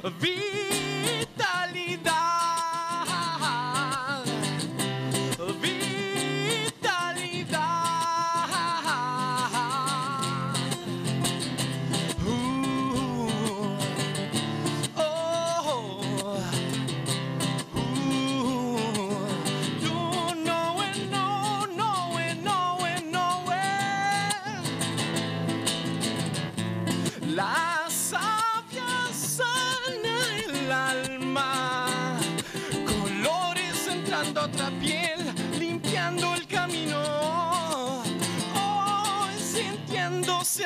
vitalidad, vitalidad. Oh, you know it, know it, know it, know it. La savia sana el alma, colores entrando a otra piel, limpiando el camino. Hoy sintiéndose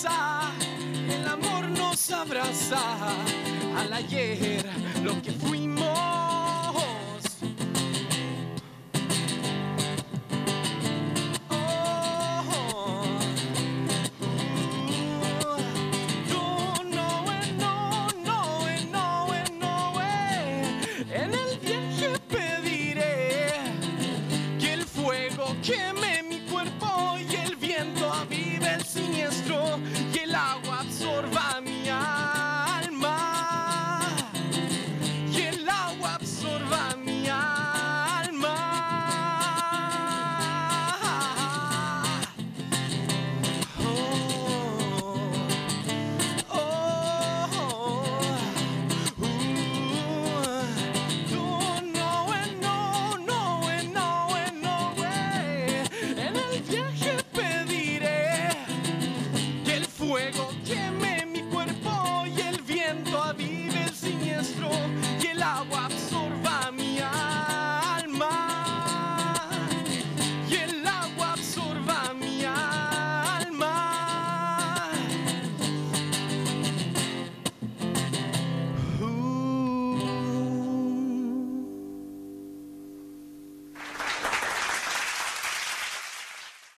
avanzar, el amor nos abraza. Al ayer, lo que fuimos